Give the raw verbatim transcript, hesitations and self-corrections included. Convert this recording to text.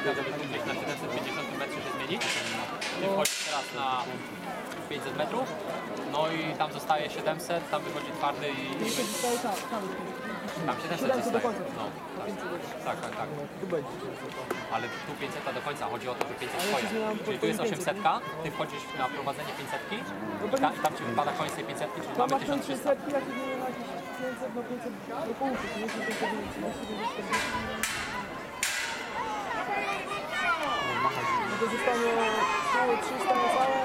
taka, żeby tu gdzieś na siedemset pięćdziesiąt metrów się zmienić. Ty wchodzisz teraz na pięćset metrów, no i tam zostaje siedemset, tam wychodzi twardy i... i Zostaje tam, tam. tam siedemset siedemset do zostaje. końca. No, tak, tak, tak. tak. Tu będzie. Ale tu pięćset do końca, chodzi o to, że pięćset Ale twoje. ja się zmieniam Czyli po- tu jest po pięćset. osiemset, ty wchodzisz na prowadzenie pięćset i to tam, tam ci wypada koniec tej pięćset, czyli Tam mamy masz tysiąc trzysta. pięćset, jak nie ma jakieś pięćset, no pięćset do połówki, to nie jest pięćset czterdzieści. No to zostanie całe trzysta na całe,